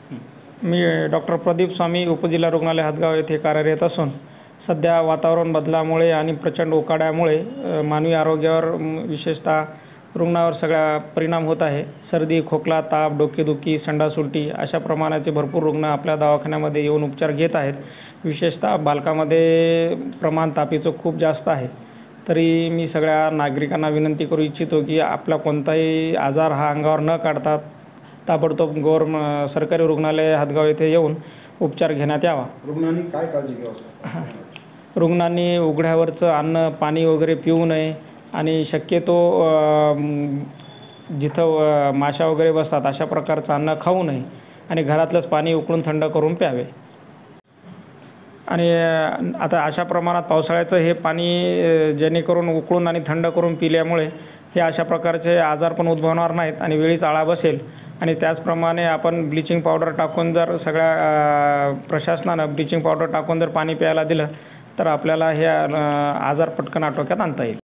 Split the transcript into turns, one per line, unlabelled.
मी doctor Pradeep स्वामी उपजिल्हा रुग्णालय हदगाव येथे कार्यरत असून सध्या वातावरण बदलामुळे आणि प्रचंड उकाड्यामुळे मानवी आरोग्यावर विशेषतः रुग्णावर सगळा परिणाम होत आहे। सर्दी, खोकला, ताप, डोकेदुखी, संडास उलटी अशा प्रमाणाचे भरपूर रुग्ण आपल्या दवाखान्यामध्ये येऊन उपचार घेत आहेत। विशेषतः बालकामध्ये प्रमाण तापीचं खूप जास्त आहे। तरी मी सगळ्या नागरिकांना विनंती करू इच्छितो की आपला कोणताही आजार हा अंगावर न काढता ताबडतोब सरकारी रुग्णालय हदगाव येथे येऊन उपचार घेण्यात यावा।
रुग्णांनी काय काळजी घ्यावी?
रुग्णांनी उघड्यावरचं अन्न, पाणी वगैरे पिऊ नये आणि शक्यतो जिथं माशा वगैरे बसतात अशा प्रकारचं अन्न खाऊ नये आणि घरातलंच पाणी उकळून थंड करून प्यावे। आणि आता अशा प्रमाणात पावसाळ्याचं हे पाणी जेणेकरून उकळून आणि थंड करून पिल्यामुळे हे अशा प्रकारचे आजार पण उद्भवणार नाहीत आणि वेळीच आळा बसेल। आणि त्याचप्रमाणे आपण ब्लिचिंग पावडर टाकून जर सगळ्या प्रशासनानं ब्लिचिंग पावडर टाकून जर पाणी प्यायला दिलं तर आपल्याला हे आजार पटकन आटोक्यात आणता येईल।